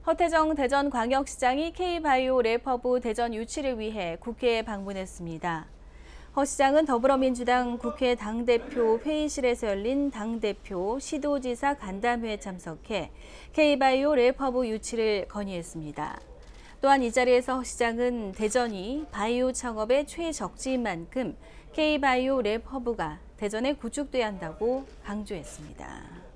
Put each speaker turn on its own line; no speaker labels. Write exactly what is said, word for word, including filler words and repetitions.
허태정 대전광역시장이 K바이오 랩허브 대전 유치를 위해 국회에 방문했습니다. 허 시장은 더불어민주당 국회 당대표 회의실에서 열린 당대표 시도지사 간담회에 참석해 K바이오 랩허브 유치를 건의했습니다. 또한 이 자리에서 허 시장은 대전이 바이오 창업의 최적지인 만큼 K바이오 랩허브가 대전에 구축돼야 한다고 강조했습니다.